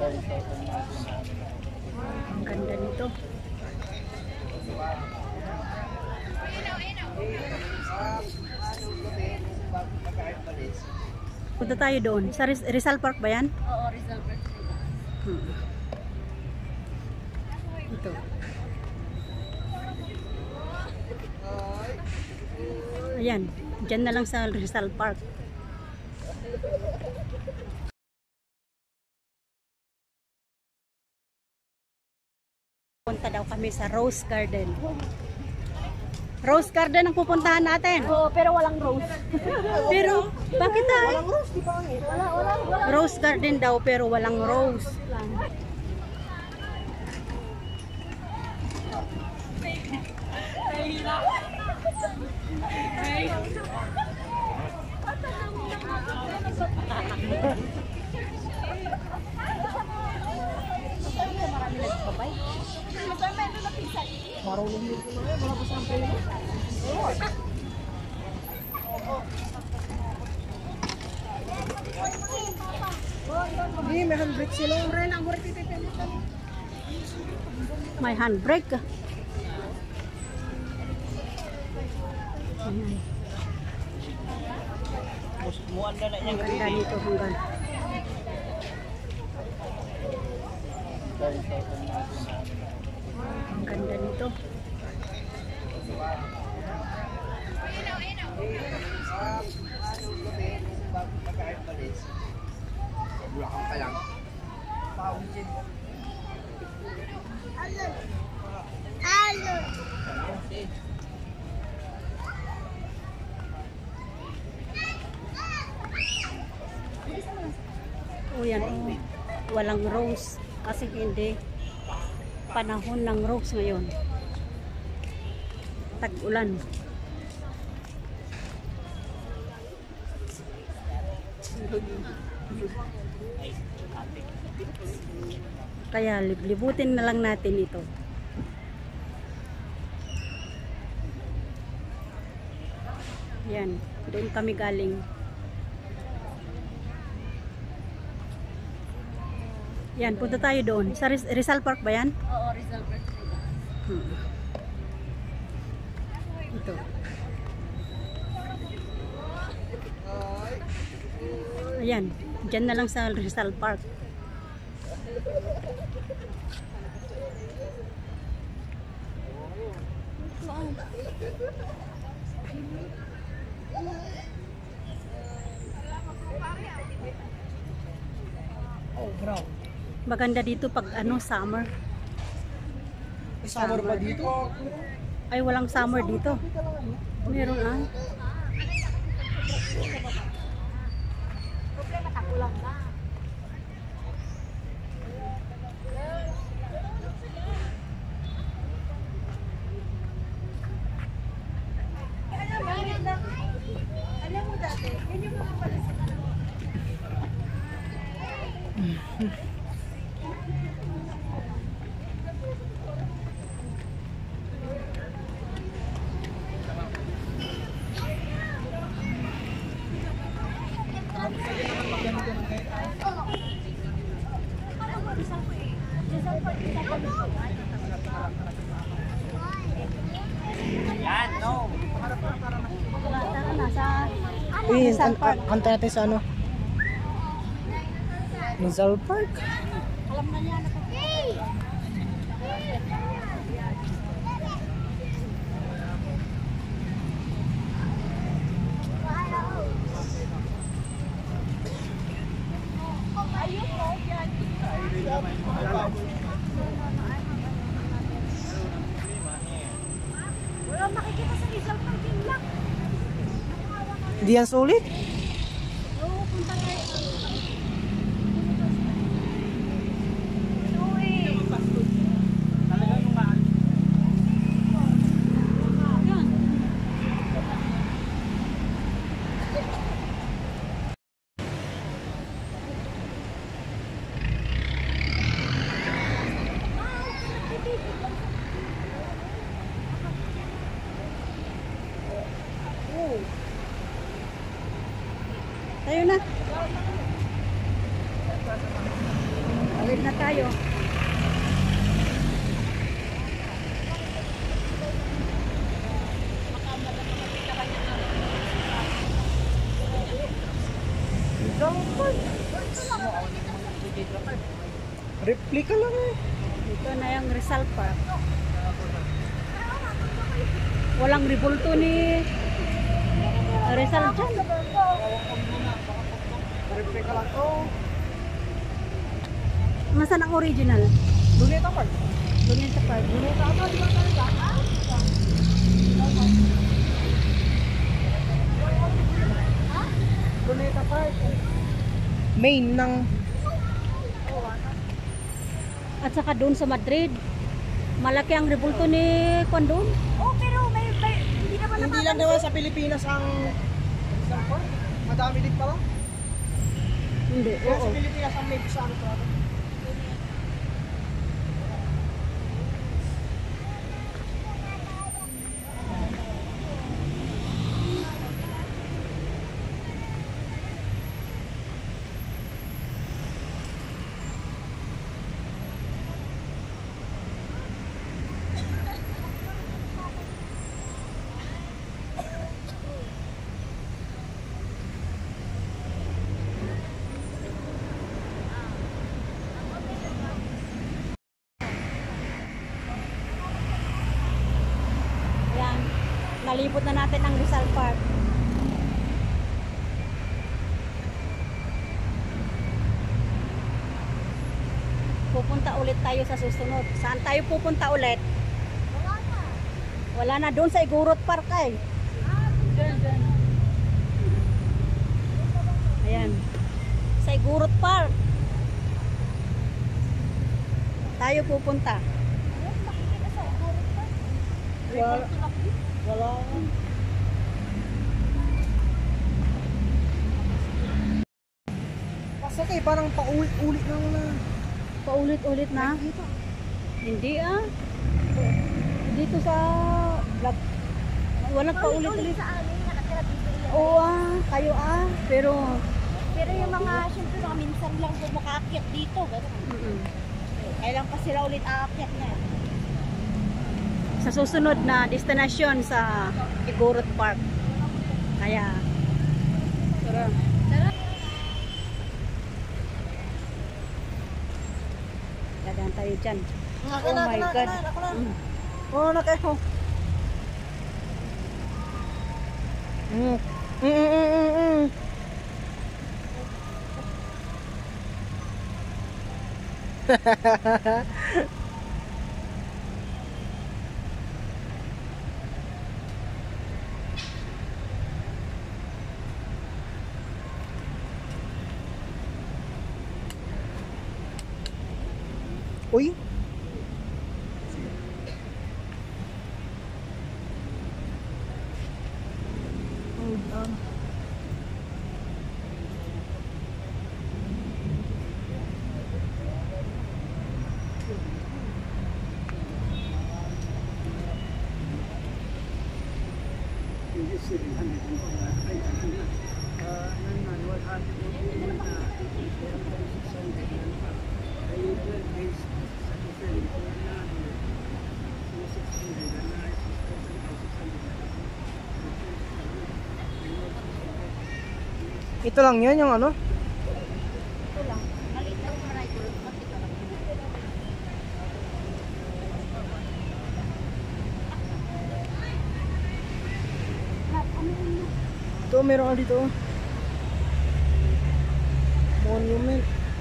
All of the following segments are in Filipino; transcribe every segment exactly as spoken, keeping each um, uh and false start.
Ang ganda nito. Punta tayo doon. Sa Rizal Park ba yan? Oo, Rizal Park. Hmm. Ito. Ayan. Diyan na lang sa Rizal Park. Punta daw kami sa Rose Garden. Rose Garden ang pupuntahan natin. Oo, pero walang rose. Pero, bakit ay? Walang rose, di ba? Wala, wala, wala. Rose Garden daw pero walang rose. Marunong dito na yun, wala pa sa ampere mo. Hindi, may handbrake sila. Ren, ang mura titipilitan. May handbrake. Ayan. Ang ganda nito hanggang. Ang ganda nito. Bulakang ka lang. O yan, oh. Walang rose kasi hindi panahon ng rose ngayon. Tag-ulan. Kaya libutin na lang natin ito. Yan, doon kami galing. Yan, punta tayo doon. Sa Rizal Park ba yan? Oo, Rizal Park. Hmm. Ito. Ayan, dyan na lang sa Rizal Park. Oh, bro. Maganda dito pag ano, summer. May summer ba dito? Ay, walang summer dito. Meron ah. Problema, takulang na. Alam mo dati, yun yung mga pala sa Yan, no. Tara na sa Uy, Rizal Park. kanta natin sa ano? Rizal Park. Alam na niya na wala makikita sa Rizal Park yun lang. Hindi yan sulit? Oo, punta tayo. na tayo. Rizal Park. Replica lang eh. Ito na yung Rizal Park. Walang ribulto ni Rizal dyan. Replica lang to. Nasaan ang original? Luneta Park. Luneta Park. Luneta ata, di ba talaga? Luneta Park. Main ng... At saka doon sa Madrid. Malaki ang ribulto ni Kwan doon. Oh, pero may, may hindi naman Hindi lang naman sa Pilipinas ang Rizal Park. Madami din pala. Hindi. Kaya Oo. sa Pilipinas ang may sa ano pala. Ayan. Nalibot na natin ang Rizal Park. Pupunta ulit tayo sa susunod. Saan tayo pupunta ulit? Wala na. Wala na doon sa Igorot Park ay. Diyan, diyan. Ayan. Sa Igorot Park. Tayo pupunta. Wala. Wala. Kasi kay parang paulit-ulit na na. Paulit-ulit na. Hindi ah. Dito sa vlog. Walang paulit-ulit. Sa amin, nakatira dito yan. Oo ah. Kayo ah. Pero Pero yung mga, syempre mga minsan lang po makaakyat dito. Ganun. mm-mm. Kailan pa sila ulit aakyat na. Sa susunod na destinasyon sa Igorot Park. Kaya tara. Tara. Dadaan tayo dyan. Naka Oh na, my naka God. na, naka na. Mm. Oh, naka Mm. Mm, mm, mm, mm. Uy. Hold on. Ito lang yun, yung ano? Ito lang. Maliit lang naman ay tulog. Ito lang. Ito, meron ka dito. Monument.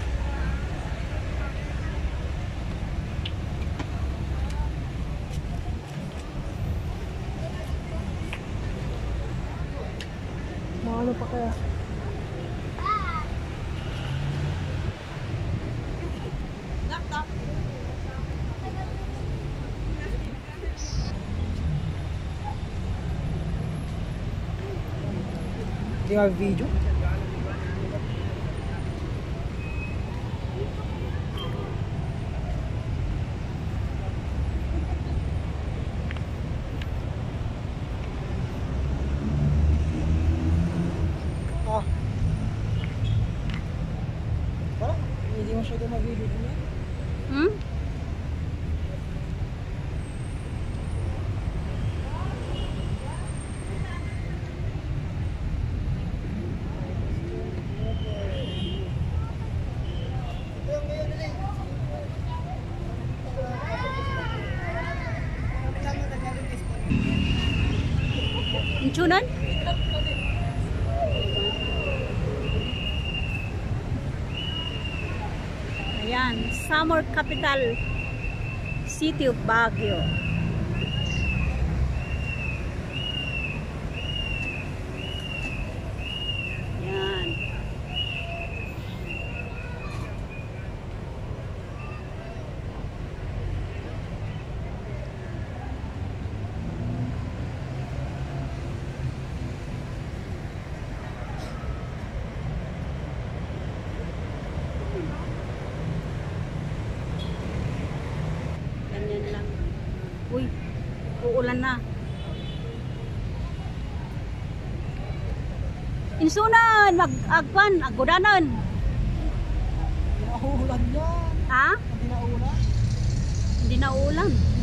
Mga ano pa kaya? Hindi nga video. Ah. Parang hindi masyado mag-video din yan. Hmm? Inchunan? Ayan, summer capital city of Baguio. Ayan. Ganyan lang. Uy, uulan na. Insunan, mag-agpan, agudanan. Nauulan yan. Ha? Hindi na ulan. Hindi na ulan.